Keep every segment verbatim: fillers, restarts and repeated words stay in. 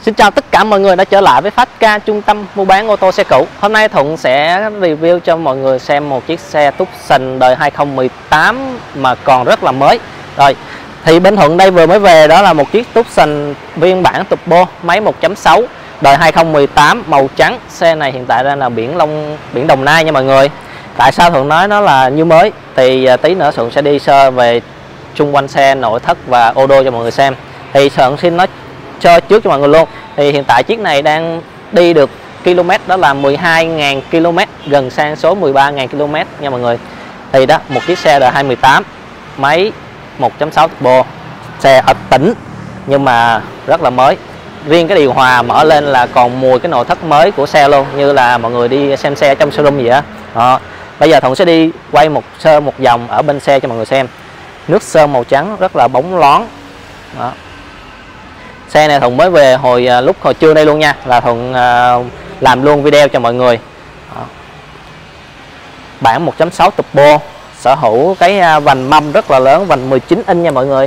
Xin chào tất cả mọi người đã trở lại với Phát Ca, trung tâm mua bán ô tô xe cũ. Hôm nay Thuận sẽ review cho mọi người xem một chiếc xe Tucson đời hai không một tám mà còn rất là mới. Rồi, thì bên Thuận đây vừa mới về đó là một chiếc Tucson phiên bản turbo máy một chấm sáu đời hai không một tám màu trắng. Xe này hiện tại đang là biển Long biển Đồng Nai nha mọi người. Tại sao Thuận nói nó là như mới? Thì tí nữa Thuận sẽ đi sơ về xung quanh xe, nội thất và ô đô cho mọi người xem. Thì Thuận xin nói cho trước cho mọi người luôn. Thì hiện tại chiếc này đang đi được km đó là mười hai nghìn ki lô mét, gần sang số mười ba nghìn ki lô mét nha mọi người. Thì đó, một chiếc xe đời hai không một tám máy một chấm sáu turbo, xe ở tỉnh nhưng mà rất là mới. Riêng cái điều hòa mở lên là còn mùi cái nội thất mới của xe luôn, như là mọi người đi xem xe trong showroom gì á. Đó. Bây giờ Thuận sẽ đi quay một sơ một vòng ở bên xe cho mọi người xem. Nước sơn màu trắng rất là bóng loáng. Đó. Xe này Thuận mới về hồi lúc hồi trưa đây luôn nha, là Thuận uh, làm luôn video cho mọi người. Đó. Bản một chấm sáu turbo, sở hữu cái uh, vành mâm rất là lớn, vành mười chín inch nha mọi người.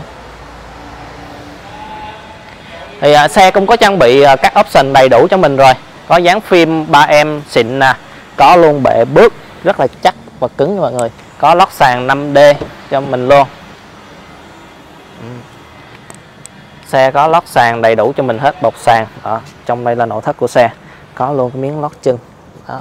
Thì uh, xe cũng có trang bị uh, các option đầy đủ cho mình rồi. Có dán phim ba em xịn nè, có luôn bệ bước rất là chắc và cứng nha mọi người. Có lót sàn năm D cho mình luôn. Xe có lót sàn đầy đủ cho mình hết, bọc sàn. Đó, trong đây là nội thất của xe, có luôn cái miếng lót chân. Đó.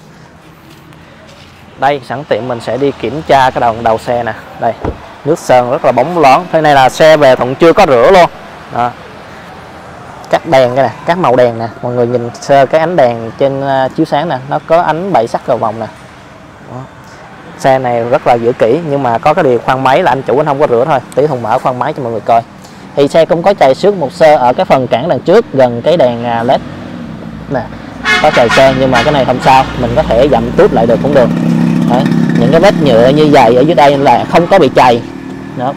Đây sẵn tiện mình sẽ đi kiểm tra cái đầu đầu xe nè. Đây, nước sơn rất là bóng loáng. Thế này là xe về Thuận chưa có rửa luôn. Đó. Các đèn cái nè, các màu đèn nè, mọi người nhìn sơ cái ánh đèn trên uh, chiếu sáng nè, nó có ánh bảy sắc cầu vòng nè. Đó. Xe này rất là giữ kỹ, nhưng mà có cái điều khoang máy là anh chủ anh không có rửa thôi. Tí Thuận mở khoang máy cho mọi người coi. Thì xe cũng có chày xước một sơ ở cái phần cản đằng trước gần cái đèn led nè, có chày xe, nhưng mà cái này không sao, mình có thể dặm tút lại được cũng được. Đấy. Những cái vết nhựa như vậy ở dưới đây là không có bị chày. Đó.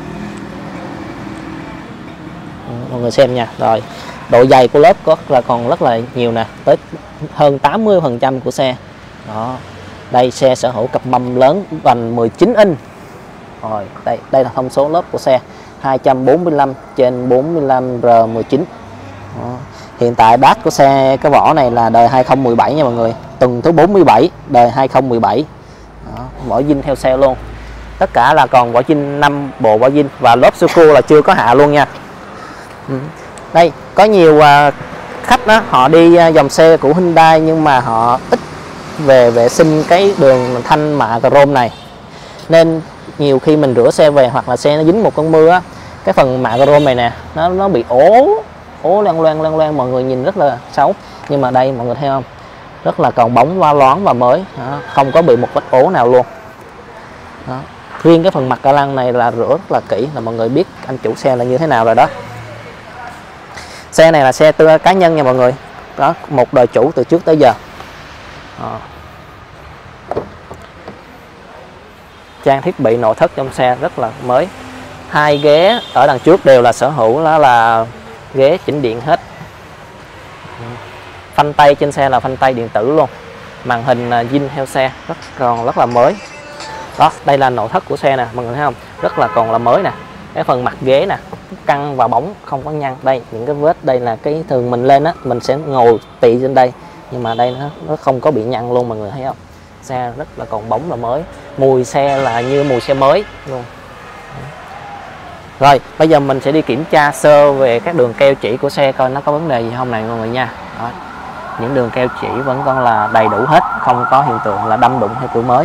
Mọi người xem nha. Rồi, độ dày của lớp có là còn rất là nhiều nè, tới hơn tám mươi phần trăm của xe. Đó. Đây xe sở hữu cặp mâm lớn vành mười chín inch. Rồi, đây đây là thông số lớp của xe, hai trăm bốn mươi lăm trên bốn mươi lăm R mười chín. Đó. Hiện tại dash của xe cái vỏ này là đời hai không một bảy nha mọi người, tuần thứ bốn mươi bảy, đời hai không một bảy. Đó. Vỏ zin theo xe luôn, tất cả là còn vỏ zin, năm bộ vỏ zin và lốp sơ cua là chưa có hạ luôn nha. Ừ. Đây có nhiều uh, khách đó, họ đi uh, dòng xe của Hyundai nhưng mà họ ít về vệ sinh cái đường thanh mạ chrome này, nên nhiều khi mình rửa xe về hoặc là xe nó dính một cơn mưa á, cái phần mạ chrome này nè nó nó bị ố ố loang loang loang loang, mọi người nhìn rất là xấu. Nhưng mà đây mọi người thấy không, rất là còn bóng va loáng và mới. Đó, không có bị một vết ố nào luôn. Đó. Riêng cái phần mặt ca lăng này là rửa rất là kỹ, là mọi người biết anh chủ xe là như thế nào rồi đó. Xe này là xe tư cá nhân nha mọi người, đó, một đời chủ từ trước tới giờ. Đó. Trang thiết bị nội thất trong xe rất là mới. Hai ghế ở đằng trước đều là sở hữu đó là ghế chỉnh điện hết. Phanh tay trên xe là phanh tay điện tử luôn. Màn hình zin theo xe rất còn rất là mới. Đó, đây là nội thất của xe nè, mọi người thấy không? Rất là còn là mới nè. Cái phần mặt ghế nè, căng và bóng, không có nhăn. Đây, những cái vết đây là cái thường mình lên á, mình sẽ ngồi tị trên đây, nhưng mà đây nó nó không có bị nhăn luôn, mọi người thấy không? Xe rất là còn bóng là mới, mùi xe là như mùi xe mới luôn. Rồi bây giờ mình sẽ đi kiểm tra sơ về các đường keo chỉ của xe, coi nó có vấn đề gì không này mọi người nha. Đó. Những đường keo chỉ vẫn còn là đầy đủ hết, không có hiện tượng là đâm đụng hay kiểu mới.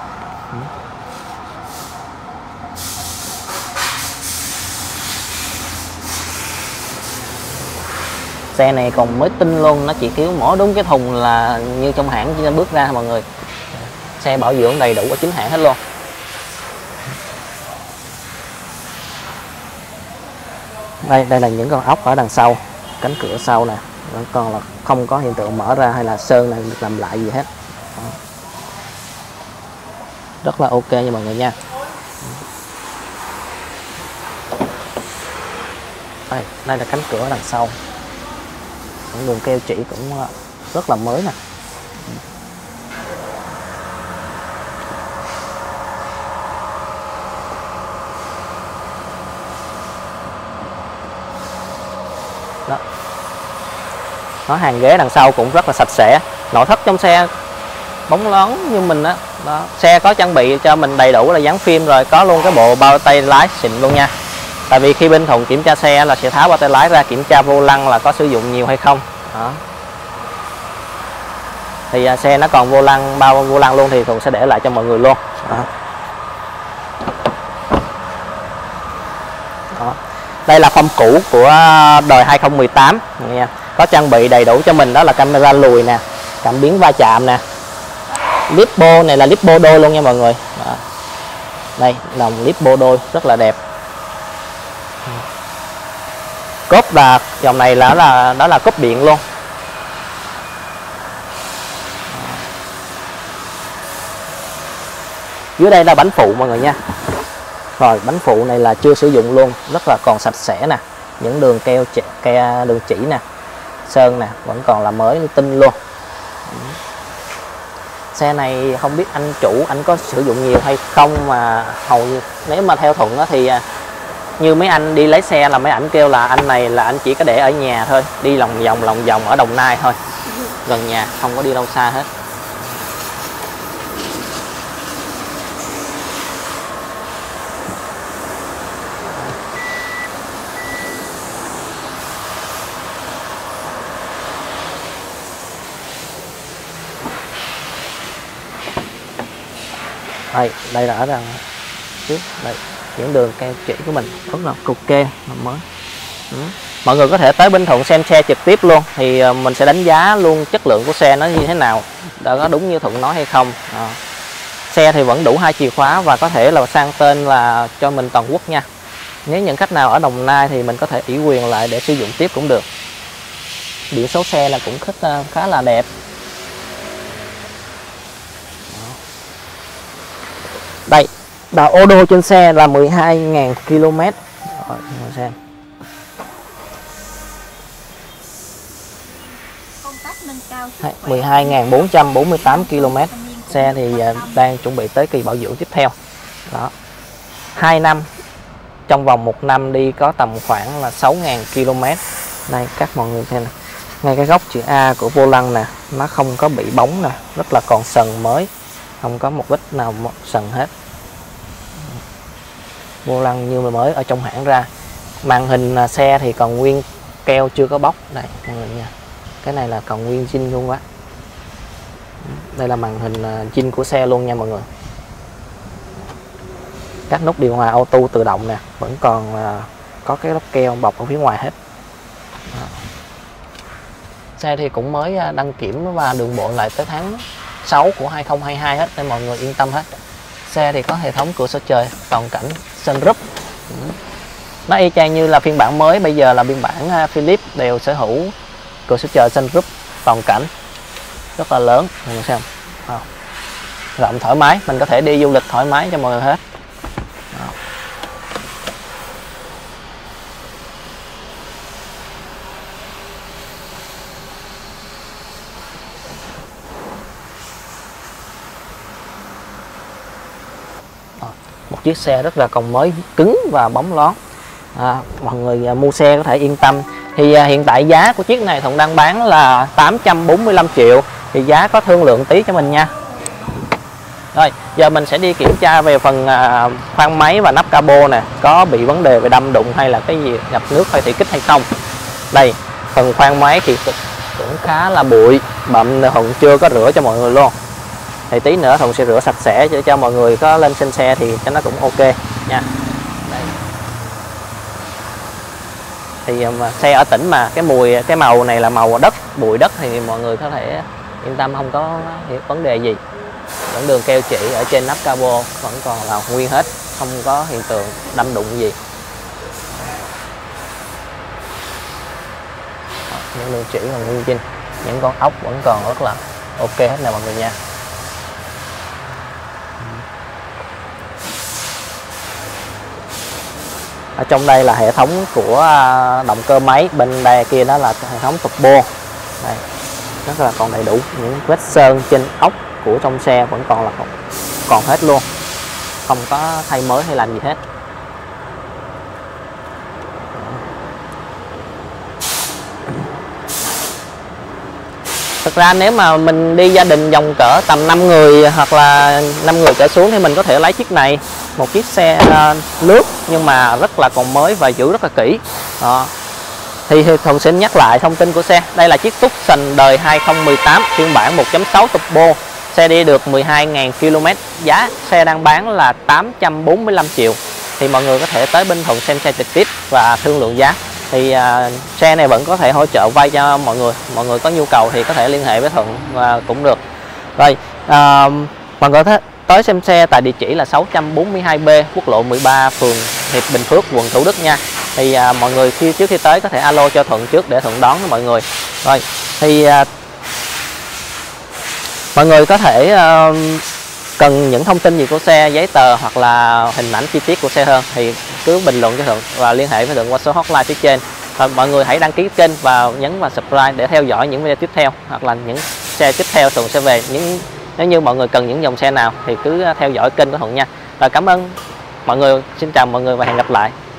Xe này còn mới tinh luôn, nó chỉ thiếu mỗi đúng cái thùng là như trong hãng chỉ nên bước ra mọi người. Xe bảo dưỡng đầy đủ ở chính hãng hết luôn. Đây đây là những con ốc ở đằng sau, cánh cửa sau nè, vẫn còn là không có hiện tượng mở ra hay là sơn này được làm lại gì hết. Đó. Rất là ok nha mọi người nha. Đây, đây là cánh cửa đằng sau, những đường keo chỉ cũng rất là mới nè. Đó. Nó hàng ghế đằng sau cũng rất là sạch sẽ. Nội thất trong xe bóng loáng như mình đó. Đó, xe có trang bị cho mình đầy đủ là dán phim rồi, có luôn cái bộ bao tay lái xịn luôn nha. Tại vì khi bên Thuận kiểm tra xe là sẽ tháo bao tay lái ra, kiểm tra vô lăng là có sử dụng nhiều hay không. Đó. Thì à, xe nó còn vô lăng, bao vô lăng luôn thì Thuận sẽ để lại cho mọi người luôn. Đó. Đó. Đây là phong cũ của đời hai không một tám nha. Có trang bị đầy đủ cho mình đó là camera lùi nè, cảm biến va chạm nè. Lipo này là lipo đôi luôn nha mọi người. Đó. Đây, lòng lipo đôi rất là đẹp. Cốp là dòng này là là đó là cốp điện luôn. Dưới đây là bánh phụ mọi người nha. Rồi bánh phụ này là chưa sử dụng luôn, rất là còn sạch sẽ nè, những đường keo chỉ, keo đường chỉ nè, sơn nè vẫn còn là mới tinh luôn. Xe này không biết anh chủ anh có sử dụng nhiều hay không, mà hầu như nếu mà theo Thuận thì như mấy anh đi lấy xe là mấy ảnh kêu là anh này là anh chỉ có để ở nhà thôi, đi lòng vòng lòng vòng ở Đồng Nai thôi, gần nhà, không có đi đâu xa hết. Đây, đây là ở đằng trước đây, những đường keo chỉ của mình rất là ok mới. Ừ. Mọi người có thể tới bên Thuận xem xe trực tiếp luôn, thì mình sẽ đánh giá luôn chất lượng của xe nó như thế nào, đã có đúng như Thuận nói hay không. À. Xe thì vẫn đủ hai chìa khóa và có thể là sang tên là cho mình toàn quốc nha. Nếu những khách nào ở Đồng Nai thì mình có thể ủy quyền lại để sử dụng tiếp cũng được. Biển số xe là cũng khá là đẹp. Đây, là ô đô trên xe là mười hai nghìn ki lô mét. Rồi, xem. mười hai nghìn bốn trăm bốn mươi tám ki lô mét. Xe thì đang chuẩn bị tới kỳ bảo dưỡng tiếp theo. Đó. hai năm, trong vòng một năm đi có tầm khoảng là sáu nghìn ki lô mét. Đây các mọi người xem nè. Ngay cái góc chữ A của vô lăng nè, nó không có bị bóng nè, rất là còn sần mới, không có một vết nào sần hết. Vô lăng như mới ở trong hãng ra. Màn hình xe thì còn nguyên keo chưa có bóc. Đây mọi người nha, cái này là còn nguyên zin luôn quá. Đây là màn hình zin của xe luôn nha mọi người. Các nút điều hòa auto tự động nè vẫn còn có cái lớp keo bọc ở phía ngoài hết. Đó. Xe thì cũng mới đăng kiểm và đường bộ lại tới tháng sáu của hai không hai hai hết, nên mọi người yên tâm hết. Xe thì có hệ thống cửa sổ trời, toàn cảnh, sunroof. Nó y chang như là phiên bản mới bây giờ là biên bản Philips đều sở hữu cửa sổ trời sunroof toàn cảnh rất là lớn, mình xem à, rộng thoải mái, mình có thể đi du lịch thoải mái cho mọi người hết. Đó. Một chiếc xe rất là còn mới, cứng và bóng loáng. À, mọi người mua xe có thể yên tâm. Thì à, hiện tại giá của chiếc này Thuận đang bán là tám trăm bốn mươi lăm triệu, thì giá có thương lượng tí cho mình nha. Rồi giờ mình sẽ đi kiểm tra về phần à, khoang máy và nắp capo nè, có bị vấn đề về đâm đụng hay là cái gì ngập nước hay thủy kích hay không. Đây phần khoang máy thì cũng khá là bụi bặm, Thuận chưa có rửa cho mọi người luôn, thì tí nữa Thuận sẽ rửa sạch sẽ để cho mọi người có lên trên xe thì cho nó cũng ok nha. Đây. Thì mà xe ở tỉnh mà cái mùi cái màu này là màu đất, bụi đất thì mọi người có thể yên tâm, không có vấn đề gì. Vẫn đường keo chỉ ở trên nắp capo vẫn còn là nguyên hết, không có hiện tượng đâm đụng gì. Những đường chỉ còn nguyên zin, những con ốc vẫn còn rất là ok hết nè mọi người nha. Ở trong đây là hệ thống của động cơ máy, bên đây kia đó là hệ thống turbo. Đây, rất là còn đầy đủ, những vết sơn trên ốc của trong xe vẫn còn là còn hết luôn, không có thay mới hay làm gì hết. thực ra nếu mà mình đi gia đình dòng cỡ tầm năm người hoặc là năm người trở xuống thì mình có thể lấy chiếc này, một chiếc xe uh, lướt nhưng mà rất là còn mới và giữ rất là kỹ. Đó. Thì Thuận xin nhắc lại thông tin của xe. Đây là chiếc Tucson đời hai không một tám phiên bản một chấm sáu turbo. Xe đi được mười hai nghìn ki lô mét. Giá xe đang bán là tám trăm bốn mươi lăm triệu. Thì mọi người có thể tới bên Thuận xem xe trực tiếp và thương lượng giá. Thì uh, xe này vẫn có thể hỗ trợ vay cho mọi người. Mọi người có nhu cầu thì có thể liên hệ với Thuận và cũng được. Rồi, uh, mọi người tới xem xe tại địa chỉ là sáu trăm bốn mươi hai B, quốc lộ mười ba, phường Hiệp Bình Phước, quận Thủ Đức nha. Thì à, mọi người khi trước khi tới có thể alo cho Thuận trước để Thuận đón mọi người. Rồi thì à, mọi người có thể à, cần những thông tin gì của xe, giấy tờ hoặc là hình ảnh chi tiết của xe hơn thì cứ bình luận cho Thuận và liên hệ với Thuận qua số hotline phía trên. Và mọi người hãy đăng ký kênh và nhấn vào subscribe để theo dõi những video tiếp theo hoặc là những xe tiếp theo Thuận sẽ về. Những nếu như mọi người cần những dòng xe nào thì cứ theo dõi kênh của Thuận nha. Và cảm ơn mọi người, xin chào mọi người và hẹn gặp lại.